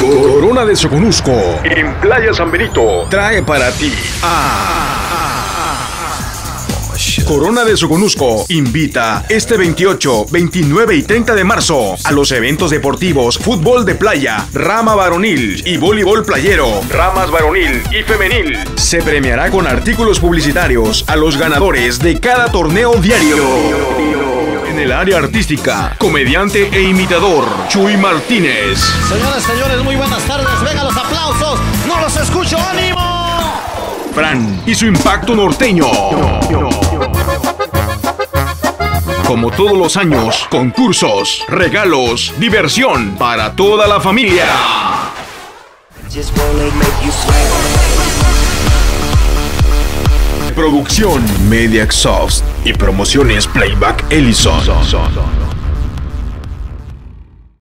Corona de Soconusco, en Playa San Benito, trae para ti Corona de Soconusco invita este 28, 29 y 30 de marzo a los eventos deportivos fútbol de playa, rama varonil y voleibol playero, ramas varonil y femenil. Se premiará con artículos publicitarios a los ganadores de cada torneo diario. En el área artística, comediante e imitador, Chuy Martínez. Señoras, señores, muy buenas tardes. Vengan los aplausos. No los escucho. ¡Ánimo! Fran y su impacto norteño. Como todos los años, concursos, regalos, diversión para toda la familia. Producción Media Exhaust y promociones Playback Ellison.